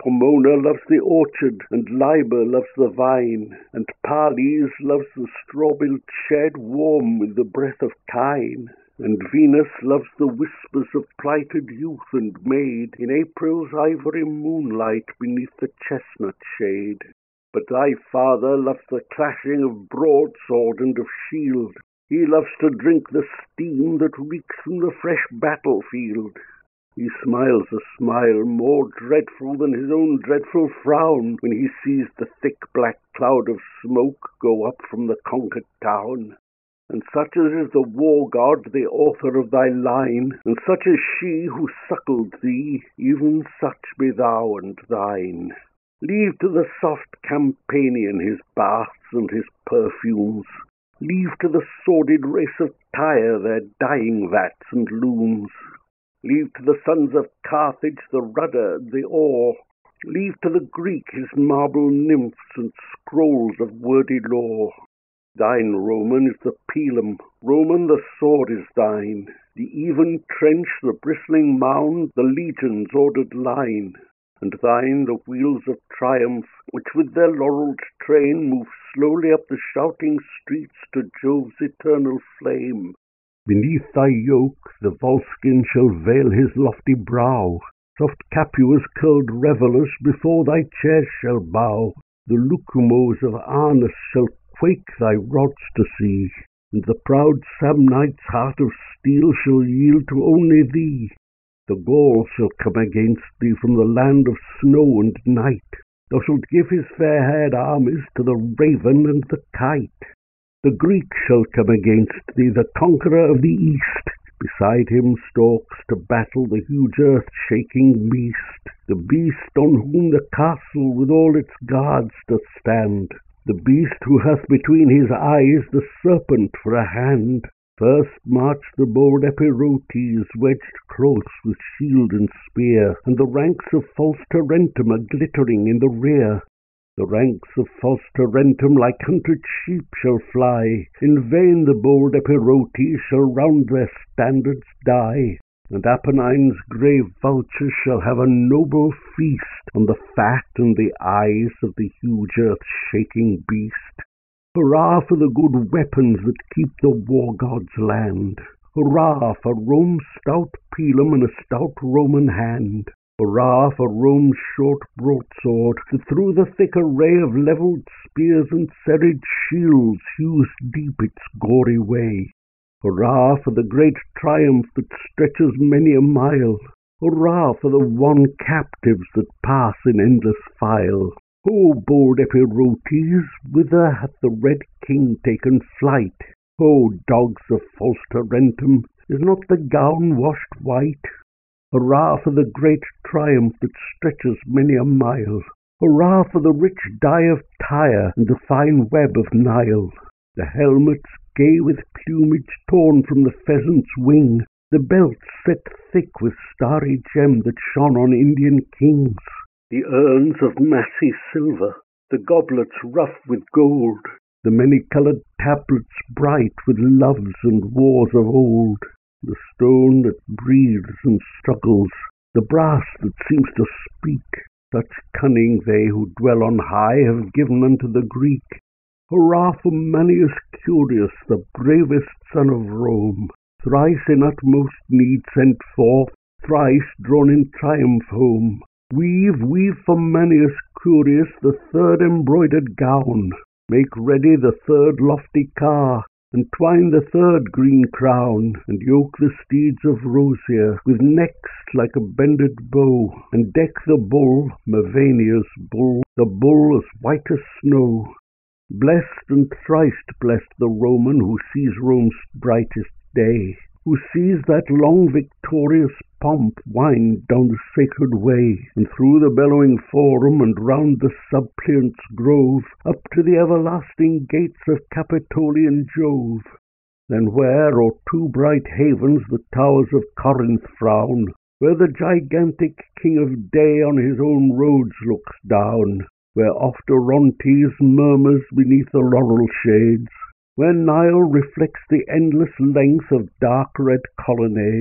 Pomona loves the orchard, and Liber loves the vine, and Pales loves the straw-built shed warm with the breath of kine, and Venus loves the whispers of plighted youth and maid in April's ivory moonlight beneath the chestnut shade. But thy father loves the clashing of broadsword and of shield. He loves to drink the steam that reeks from the fresh battlefield. He smiles a smile more dreadful than his own dreadful frown when he sees the thick black cloud of smoke go up from the conquered town. And such as is the war god, the author of thy line, and such as she who suckled thee, even such be thou and thine. Leave to the soft Campanian his baths and his perfumes. Leave to the sordid race of Tyre their dyeing vats and looms. Leave to the sons of Carthage the rudder, the oar. Leave to the Greek his marble nymphs and scrolls of wordy lore. Thine, Roman, is the pilum, Roman, the sword is thine, the even trench, the bristling mound, the legion's ordered line, and thine the wheels of triumph, which with their laurelled train move slowly up the shouting streets to Jove's eternal flame. Beneath thy yoke the Volscian shall veil his lofty brow, soft Capua's curled revellers before thy chairs shall bow, the Lucumos of Arnus shall quake thy rods to see, and the proud Samnite's heart of steel shall yield to only thee. The Gaul shall come against thee from the land of snow and night. Thou shalt give his fair-haired armies to the raven and the kite. The Greek shall come against thee, the conqueror of the East. Beside him stalks to battle the huge earth-shaking beast, the beast on whom the castle with all its guards doth stand, the beast who hath between his eyes the serpent for a hand. First march the bold Epirotes, wedged close with shield and spear, and the ranks of false Tarentum are glittering in the rear. The ranks of false Tarentum like hunted sheep shall fly, in vain the bold Epirotes shall round their standards die, and Appennine's grey vultures shall have a noble feast on the fat and the eyes of the huge earth-shaking beast. Hurrah for the good weapons that keep the war god's land! Hurrah for Rome's stout pilum and a stout Roman hand! Hurrah for Rome's short broadsword, that through the thick array of levelled spears and serried shields hews deep its gory way. Hurrah for the great triumph that stretches many a mile! Hurrah for the wan captives that pass in endless file! O bold Epirotes, whither hath the Red King taken flight? O dogs of false Tarentum, is not the gown washed white? Hurrah for the great triumph that stretches many a mile! Hurrah for the rich dye of Tyre and the fine web of Nile! The helmets gay with plumage torn from the pheasant's wing, the belts set thick with starry gem that shone on Indian kings, the urns of massy silver, the goblets rough with gold, the many-coloured tablets bright with loves and wars of old, the stone that breathes and struggles, the brass that seems to speak, such cunning they who dwell on high have given unto the Greek. Hurrah for Manius Curius, the bravest son of Rome, thrice in utmost need sent forth, thrice drawn in triumph home. Weave, weave for Manius Curius the third embroidered gown, make ready the third lofty car, and twine the third green crown, and yoke the steeds of Rosea with necks like a bended bow, and deck the bull, Mevania's bull, the bull as white as snow. Blessed and thrice blessed the Roman who sees Rome's brightest day, who sees that long victorious pomp wind down the sacred way, and through the bellowing forum and round the suppliant's grove, up to the everlasting gates of Capitolian Jove. Then where o'er two bright havens the towers of Corinth frown, where the gigantic king of day on his own roads looks down, where oft Orontes murmurs beneath the laurel shades, where Nile reflects the endless length of dark red colonnades,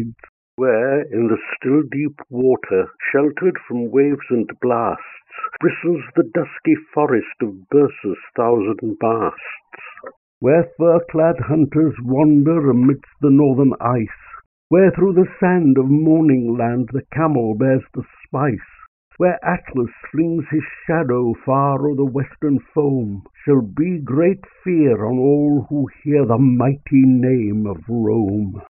where, in the still deep water, sheltered from waves and blasts, bristles the dusky forest of Byrsa's thousand masts, where fur-clad hunters wander amidst the northern ice, where through the sand of Morning Land the camel bears the spice, where Atlas flings his shadow far o'er the western foam, shall be great fear on all who hear the mighty name of Rome.